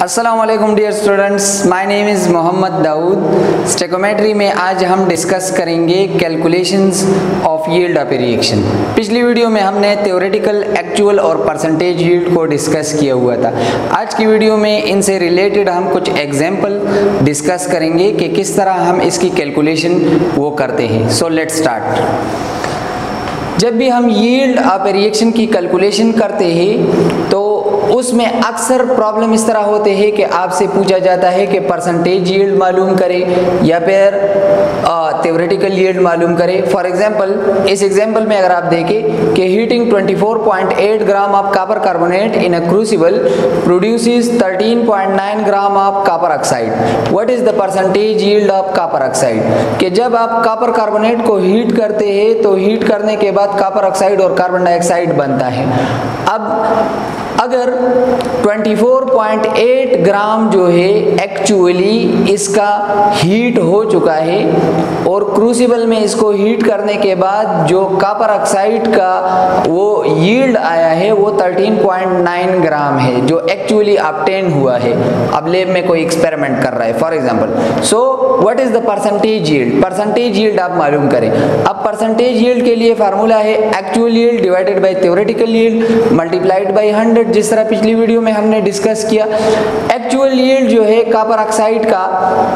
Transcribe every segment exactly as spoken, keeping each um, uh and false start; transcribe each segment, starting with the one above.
अस्सलाम वालेकुम dear students, my name is Mohammad Daud. Stoichiometry में आज हम डिस्कस करेंगे calculations of yield of a reaction. पिछली वीडियो में हमने थ्योरेटिकल, एक्चुअल और परसेंटेज यील्ड को डिस्कस किया हुआ था। आज की वीडियो में इनसे रिलेटेड हम कुछ एग्जाम्पल डिस्कस करेंगे कि किस तरह हम इसकी कैलकुलेशन वो करते हैं। So let's start. जब भी हम यील्ड ऑफ ए रिएक्शन की कैलकुलेशन करते हैं तो उसमें अक्सर प्रॉब्लम इस तरह होते हैं कि आपसे पूछा जाता है कि परसेंटेज यील्ड मालूम करें या फिर थ्योरेटिकल यील्ड मालूम करें। फॉर एग्जांपल, इस एग्जांपल में अगर आप देखें कि heating twenty four point eight gram of copper carbonate in a crucible produces thirteen point nine gram of copper oxide, what is the percentage yield of copper oxide. कि जब आप copper carbonate को heat करते हैं तो heat करने के बाद कॉपर ऑक्साइड और कार्बन डाइऑक्साइड बनता है। अब अगर twenty four point eight gram जो है एक्चुअली इसका हीट हो चुका है और क्रूसिबल में इसको हीट करने के बाद जो कॉपर ऑक्साइड का वो यील्ड आया है वो थर्टीन पॉइंट नाइन ग्राम है जो एक्चुअली ऑब्टेन हुआ है। अब लैब में कोई एक्सपेरिमेंट कर रहा है for example. So what is the percentage yield. Percentage yield आप मालूम करें। अब परसेंटेज यील्ड के लिए फार्मूला है actual yield divided by theoretical yield multiplied by hundred, जिस तरह पिछली वीडियो में हमने डिस्कस किया। एक्चुअल यील्ड जो है कॉपर ऑक्साइड का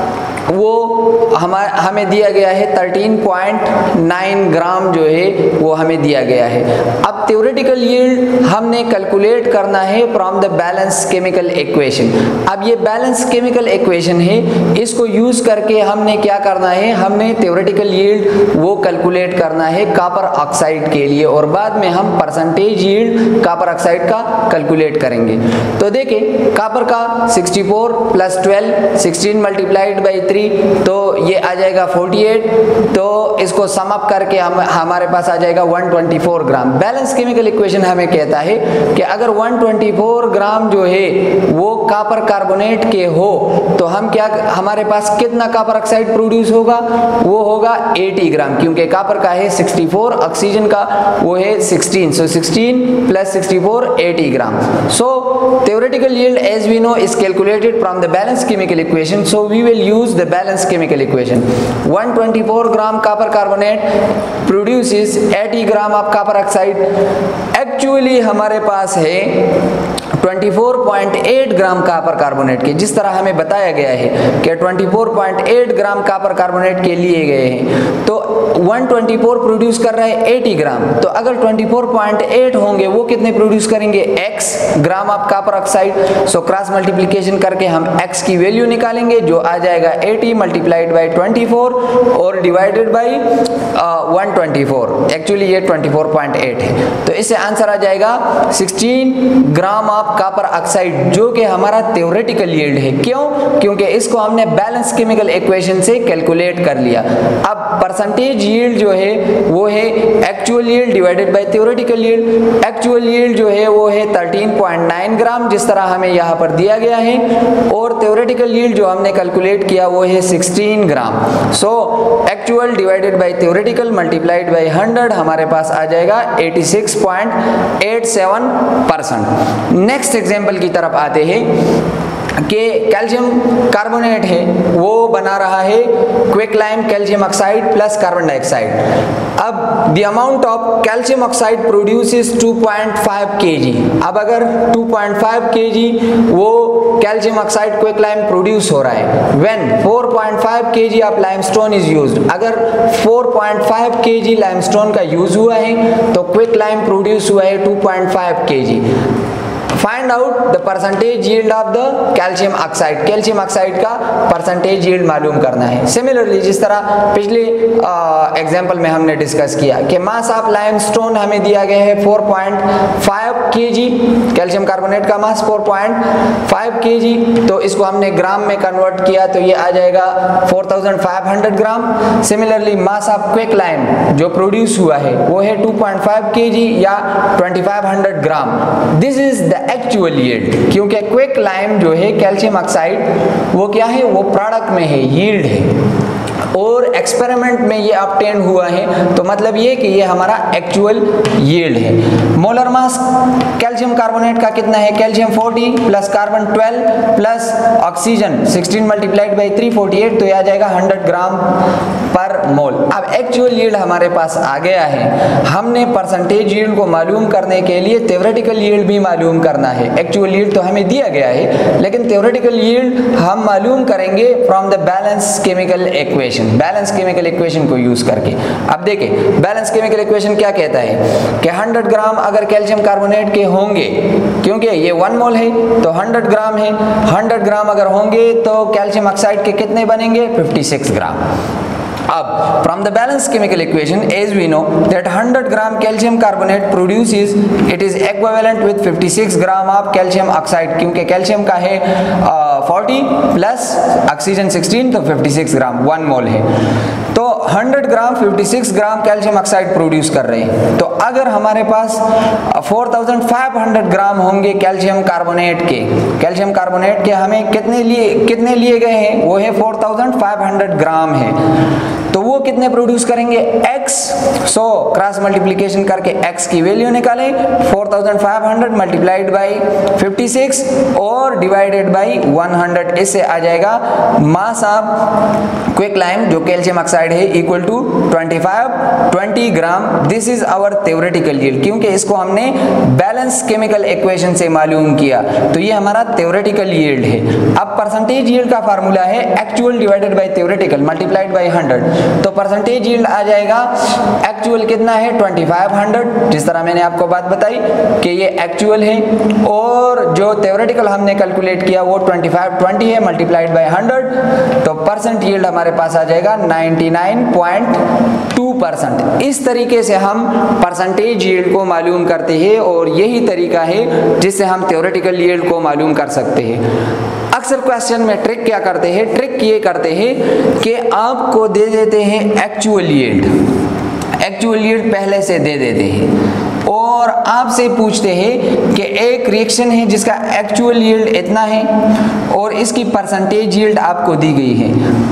वो हमारे हमें दिया गया है थर्टीन पॉइंट नाइन ग्राम जो है वो हमें दिया गया है। अब थ्योरेटिकल यील्ड हमने कैलकुलेट करना है from the balance chemical equation. अब ये बैलेंस केमिकल इक्वेशन है, इसको यूज करके हमने क्या करना है, हमने थ्योरेटिकल यील्ड वो कैलकुलेट करना है कॉपर ऑक्साइड के लिए और बाद में हम परसेंटेज यील्ड कॉपर ऑक्साइड का कैलकुलेट करेंगे। तो देखिए कॉपर का sixty four plus twelve, sixteen multiplied by three, तो ये आ जाएगा फोर्टी एट। तो इसको सम अप करके हम हमारे पास आ जाएगा one twenty four gram. Balance chemical equation हमें कहता है कि अगर वन ट्वेंटी फोर ग्राम जो है वो कॉपर कार्बोनेट के हो तो हम क्या, हमारे पास कितना कॉपर ऑक्साइड प्रोड्यूस होगा, वो होगा एटी ग्राम, क्योंकि कॉपर का है सिक्सटी फोर, ऑक्सीजन का वो है sixteen. So sixteen plus sixty four, eighty gram. So theoretical yield as we know is calculated from the balanced chemical equation, so we will use the balanced chemical equation. one twenty-four gram copper carbonate produces eighty gram of copper oxide। actually हमारे पास है twenty four point eight gram copper carbonate के, जिस तरह हमें बताया गया है कि twenty four point eight gram copper carbonate के लिए गए हैं तो वन ट्वेंटी फोर प्रोड्यूस कर रहा है एटी ग्राम। तो अगर ट्वेंटी फोर पॉइंट एट होंगे वो कितने प्रोड्यूस करेंगे, x gram of copper oxide. So cross multiplication करके हम x की वैल्यू निकालेंगे जो आ जाएगा eighty multiplied by twenty four और divided by one twenty four. Actually ये ट्वेंटी फोर पॉइंट एट है, तो इससे आंसर आ जाएगा sixteen gram of copper oxide जो कि हमारा थ्योरेटिकल यील्ड है। क्यों? क्योंकि इसको हमने बैलेंस केमिकल इक्वेशन से कैलकुलेट कर लिया। अब परसेंटेज यील्ड जो है वो है actual yield divided by theoretical yield. Actual yield जो है वो है थर्टीन पॉइंट नाइन ग्राम जिस तरह हमें यहाँ पर दिया गया है और थ्योरेटिकल यील्ड जो हमने कैलकुलेट किया वो है sixteen gram. So actual divided by theoretical multiplied by hundred, हमारे पास आ जाएगा eighty six point eight seven percent. Next example की तरफ आते हैं कि कैल्शियम कार्बोनेट है वो बना रहा है quicklime calcium oxide plus carbon dioxide. अब the amount of calcium oxide produces two point five KG. अब अगर टू पॉइंट फाइव केजी वो कैल्शियम ऑक्साइड क्विकलाइम प्रोड्यूस हो रहा है when four point five KG of limestone is used. अगर four point five KG limestone का use हुआ है तो क्विकलाइम प्रोड्यूस हुआ है two point five KG. Find out the percentage yield of the calcium oxide. Calcium oxide का percentage yield मालूम करना है। सिमिलरली जिस तरह पिछले एग्जांपल में हमने डिस्कस किया कि मास ऑफ लाइमस्टोन हमें दिया गया है four point five KG, calcium carbonate का mass four point five KG, तो इसको हमने ग्राम में कन्वर्ट किया तो ये आ जाएगा four thousand five hundred gram. Similarly mass of quicklime जो प्रोड्यूस हुआ है वो है टू पॉइंट फाइव केजी या twenty five hundred gram. This is the actual yield, क्योंकि क्विकलाइम जो है कैल्शियम ऑक्साइड वो क्या है, वो प्रोडक्ट में है, यील्ड है। और एक्सपेरिमेंट में ये ऑब्टेन हुआ है, तो मतलब ये कि ये हमारा एक्चुअल यील्ड है। मोलर मास कैल्शियम कार्बोनेट का कितना है? Calcium forty plus carbon twelve plus oxygen sixteen multiplied by three forty eight, तो ये आ जाएगा हंड्रेड ग्राम पर मोल। अब एक्चुअल यील्ड हमारे पास आ गया है, हमने परसेंटेज यील्ड को मालूम करने के लिए थ्योरेटिकल यील्ड भी मालूम करना है। एक्चुअल यील्ड तो हमें दिया गया है, लेकिन थ्योरेटिकल यील्ड हम मालूम करेंगे from the balance chemical equation, balance chemical equation को यूज करके। अब देखिए बैलेंस केमिकल इक्वेशन क्या कहता है कि हंड्रेड ग्राम अगर कैल्शियम कार्बोनेट के होंगे, क्योंकि ये वन मोल है तो हंड्रेड ग्राम है, हंड्रेड ग्राम अगर होंगे तो कैल्शियम ऑक्साइड के कितने बनेंगे? Fifty six gram. अब from the balanced chemical equation, as we know that hundred gram calcium carbonate produces, it is equivalent with fifty six gram of calcium oxide, क्योंकि calcium का है फोर्टी प्लस ऑक्सीजन सिक्सटीन, तो fifty six gram, one mole है। तो hundred gram fifty six gram calcium oxide produce कर रहे हैं। तो अगर हमारे पास four thousand five hundred gram होंगे कैल्शियम कार्बोनेट के, कैल्शियम कार्बोनेट के हमें कितने लिए कितने लिए गए हैं? वो है four thousand five hundred gram है, तो वो कितने प्रोड्यूस करेंगे? x, सो क्रॉस मल्टीप्लिकेशन करके x की वैल्यू निकालें, four thousand five hundred multiplied by fifty six और डिवाइडेड बाई वन हंड्रेड, इससे आ जाएगा मास ऑफ क्विकलाइम जो कैल्शियम ऑक्साइड है equal to twenty five twenty gram. This is our theoretical yield, क्योंकि इसको हमने बैलेंस केमिकल इक्वेशन से मालूम किया, तो ये हमारा थ्योरेटिकल यील्ड है। अब परसेंटेज यील्ड का फार्मूला है actual divided by theoretical multiplied by hundred, तो परसेंटेज यील्ड आ जाएगा एक्चुअल कितना है? ट्वेंटी फाइव हंड्रेड, जिस तरह मैंने आपको बात बताई कि ये एक्चुअल है, और जो थ्योरेटिकल हमने कैलकुलेट किया वो ट्वेंटी फाइव ट्वेंटी है मल्टीप्लाइड बाय हंड्रेड, तो परसेंट यील्ड हमारे पास आ जाएगा ninety nine point two percent. इस तरीके से हम परसेंटेज यील्ड को मालूम करते हैं, और यही तरीका है जिससे हम थ्योरेटिकल यील्ड को मालूम कर सकते हैं। अक्सर क्वेश्चन में ट्रिक क्या करते हैं? ट्रिक ये करते हैं कि आपको दे देते हैं एक्चुअल यील्ड, एक्चुअल यील्ड पहले से दे देते हैं, और आपसे पूछते हैं कि एक रिएक्शन है जिसका एक्चुअल यील्ड इतना है और इसकी परसेंटेज यील्ड आपको दी गई है,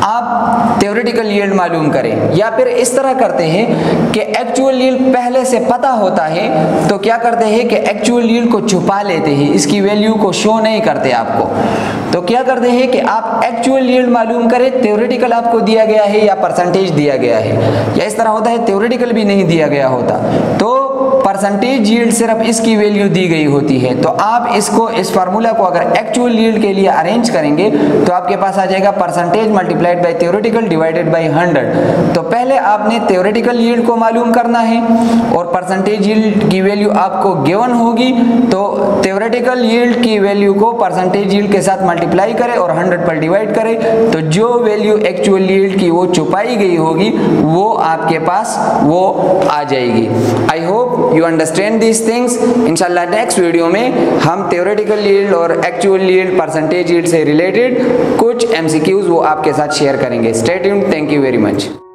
आप थ्योरेटिकल यील्ड मालूम करें। या फिर इस तरह करते हैं कि एक्चुअल यील्ड पहले से पता होता है, तो क्या करते हैं कि एक्चुअल यील्ड को छुपा लेते हैं, इसकी वैल्यू को शो नहीं करते आपको। तो क्या करते हैं कि आप एक्चुअल यील्ड मालूम करें, थ्योरेटिकल आपको दिया गया है या परसेंटेज दिया गया है, या इस तरह होता है थ्योरेटिकल भी नहीं दिया गया होता, तो परसेंटेज यील्ड सिर्फ इसकी वैल्यू दी गई होती है। तो आप इसको, इस फार्मूला को अगर एक्चुअल यील्ड के लिए अरेंज करेंगे तो आपके पास आ जाएगा percentage multiplied by theoretical divided by hundred. तो पहले आपने थ्योरेटिकल यील्ड को मालूम करना है और परसेंटेज यील्ड की वैल्यू आपको गिवन होगी, तो थ्योरेटिकल यील्ड की वैल्यू को परसेंटेज यील्ड के साथ मल्टीप्लाई करें और हंड्रेड पर डिवाइड करें, तो जो वैल्यू एक्चुअल यील्ड की वो छुपाई गई होगी वो आपके पास वो आ जाएगी। I hope you understand these things. इंशाल्लाह नेक्स्ट वीडियो में हम थ्योरेटिकल यील्ड और एक्चुअल यील्ड, परसेंटेज यील्ड से रिलेटेड कुछ एमसीक्यूज वो आपके साथ शेयर करेंगे। Stay tuned, thank you very much.